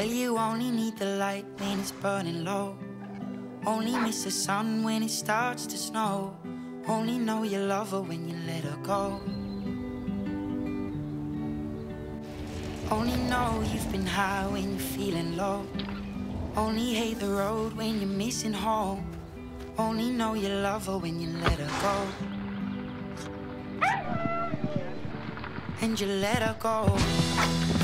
Well, you only need the light when it's burning low. Only miss the sun when it starts to snow. Only know you love her when you let her go. Only know you've been high when you're feeling low. Only hate the road when you're missing home. Only know you love her when you let her go. And you let her go.